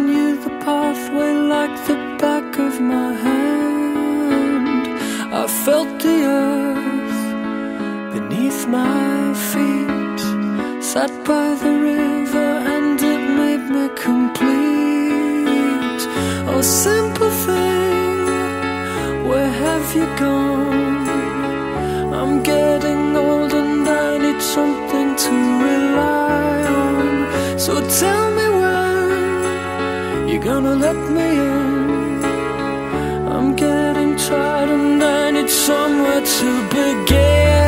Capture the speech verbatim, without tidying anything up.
knew the pathway like the back of my hand. I felt the earth beneath my feet, sat by the river and it made me complete. Oh, simple thing, where have you gone? I'm getting old and I need something to rely on. So tell me when you're gonna let me in. I'm getting tired and I need somewhere to begin.